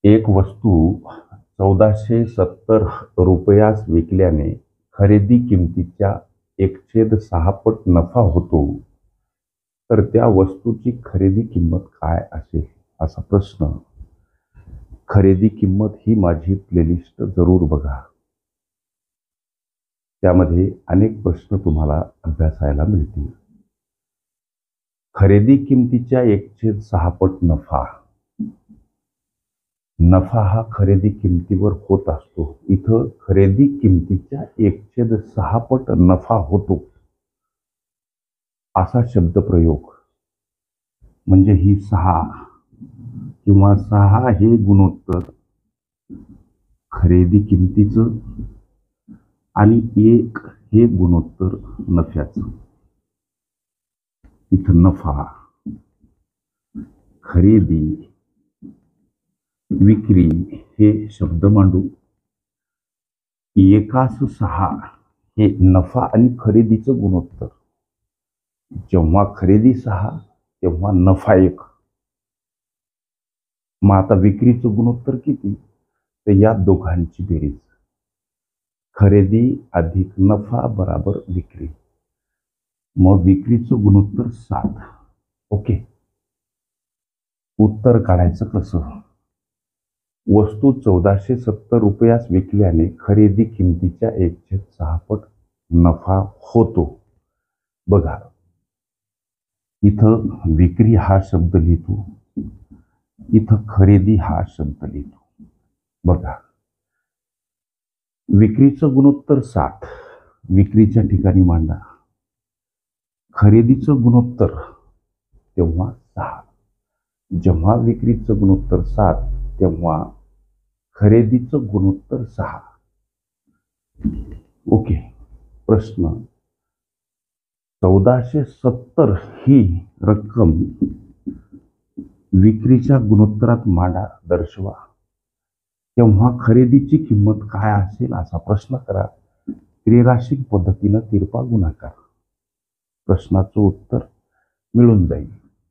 एक वस्तू 1470 रुपयास विकल्याने खरेदी किमतीच्या 1/6 पट नफा होतो, तर त्या वस्तूची खरेदी किंमत काय असेल असा प्रश्न. खरेदी किंमत ही माझी प्लेलिस्ट जरूर बघा. त्यामध्ये अनेक प्रश्न तुम्हाला अभ्यासायला मिळतील. खरेदी किमतीच्या 1/6 पट नफा. नफा हा खरेदी किमतीवर होत असतो. इथं खरेदी किमतीच्या 1/6 पट नफा होतो असा शब्दप्रयोग म्हणजे ही 6 किंवा 6 हे गुणोत्तर खरेदी किमतीचं आणि 1 हे गुणोत्तर नफ्याचं. इथं नफा, खरेदी, विक्री हे शब्द मांडू. 1/6 हे नफा आणि खरेदीचं गुणोत्तर. जेव्हा खरेदी 6 तेव्हा नफा 1. मग आता विक्रीचं गुणोत्तर किती? तर या दोघांची बेरीज. खरेदी अधिक नफा बराबर विक्री. मग विक्रीचं गुणोत्तर 7. ओके. उत्तर काढायचं कसं? वस्तू 1470 रुपयास विकल्याने खरेदी किमतीच्या 1/6 पट नफा होतो. बघा, इथं विक्री हा शब्द लिहितो, इथं खरेदी हा शब्द लिहितो. बघा, विक्रीचं गुणोत्तर 7 विक्रीच्या ठिकाणी मांडा. खरेदीचं गुणोत्तर तेव्हा 6. जेव्हा विक्रीचं गुणोत्तर 7 तेव्हा खरेदीचं गुणोत्तर 6. ओके. प्रश्न, 1470 ही रक्कम विक्रीच्या गुणोत्तरात मांडा, दर्शवा. तेव्हा खरेदीची किंमत काय असेल असा प्रश्न करा. त्रिराशिक पद्धतीनं तिरपा गुणाकार. प्रश्नाचं उत्तर मिळून जाईल.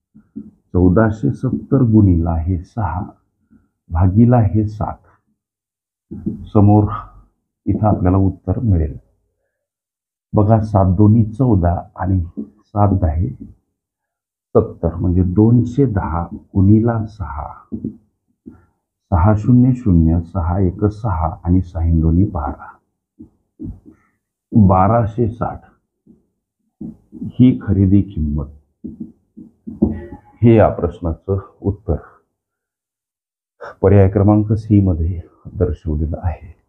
1470 गुणिला हे 6 भागीला हे 7. समोर इथं आपल्याला उत्तर मिळेल. बघा, 7 दोन्ही 14 आणि 7 10 70 म्हणजे 210 गुणिला 6. 6 0 0 6 1 6 आणि 6 दोन्ही 12. 1260 ही खरेदी किंमत. हे या प्रश्नाचं उत्तर पर्याय क्रमांक सी मध्ये दर्शवलेलं आहे.